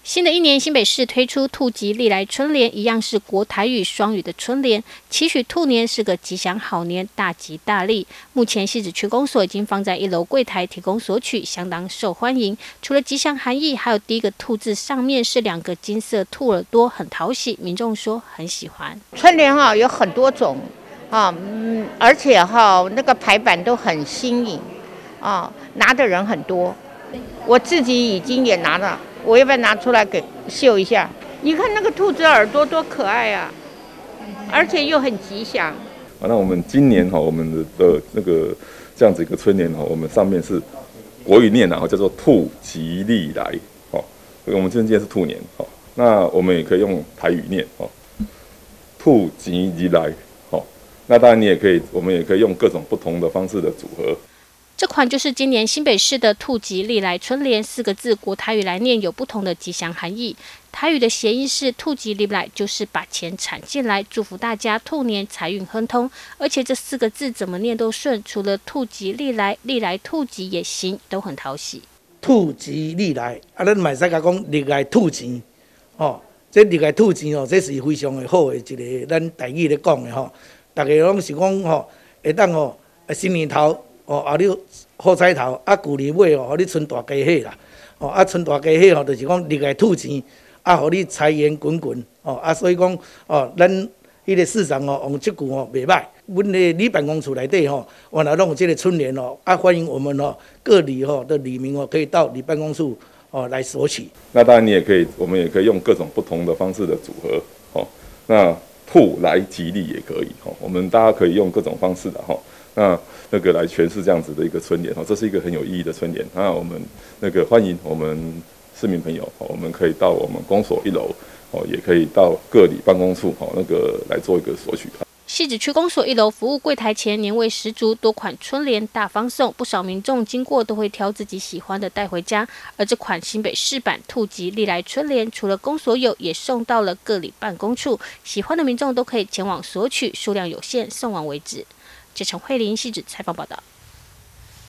新的一年，新北市推出兔吉利来春联，一样是国台语双语的春联，期许兔年是个吉祥好年，大吉大利。目前汐止区公所已经放在1楼柜台提供索取，相当受欢迎。除了吉祥含义，还有第一个兔字上面是2个金色兔耳朵，很讨喜，民众说很喜欢。 春联有很多种而且那个排版都很新颖拿的人很多。我自己已经也拿了。我要不要拿出来给秀一下？你看那个兔子耳朵多可爱啊，而且又很吉祥。 那我们今年我们的那个这样子一个春联我们上面是国语念叫做兔吉利来我们今天是兔年那我们也可以用台语念兔吉利来那当然我们也可以用各种不同的方式的组合。 这款就是今年新北市的兔吉利来春联，4个字国台语来念有不同的吉祥含义。台语的谐音是兔吉利来，就是把钱产进来，祝福大家兔年财运亨通。而且这4个字怎么念都顺，除了兔吉利来，利来兔吉也行，都很讨喜。 兔吉利来咱嘛会使甲讲利来兔钱这利来兔钱这是非常的好的一个咱台语咧讲的大家拢是讲会当新年头后日好彩头旧年尾互你春大家喜啦春大家喜就是讲利来兔钱互你财源滚滚所以讲咱迄个市长用这句袂歹。阮的里办公处内底原来拢有这个春联欢迎我们各里的里民可以到里办公处来索取。 那当然我们也可以用各种不同的方式的组合那兔来吉利也可以我们大家可以用各种方式的那个来诠释这样子的一个春联这是一个很有意义的春联。那我们欢迎我们市民朋友我们可以到我们公所1楼也可以到各里办公处来做一个索取。 汐止区公所1楼服务柜台前年味十足，多款春联大方送，不少民众经过都会挑自己喜欢的带回家。而这款新北市版兔吉利来春联，除了公所有，也送到了各里办公处，喜欢的民众都可以前往索取，数量有限，送完为止。陈慧琳汐止采访报道。